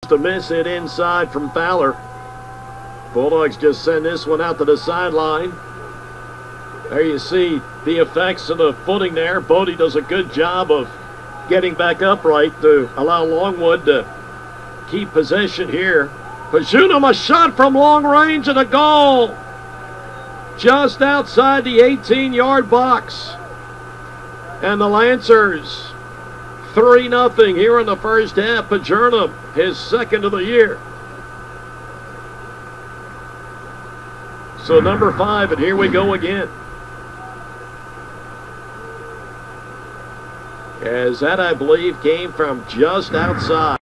to miss it inside from Fowler. Bulldogs just send this one out to the sideline. There you see the effects of the footing there. Bodie does a good job of getting back upright to allow Longwood to keep possession here. Pajunurm, a shot from long range and a goal. Just outside the 18-yard box. And the Lancers 3-0 here in the first half. Pajunurm, his second of the year. So number 5, and here we go again. As that, I believe, came from just outside.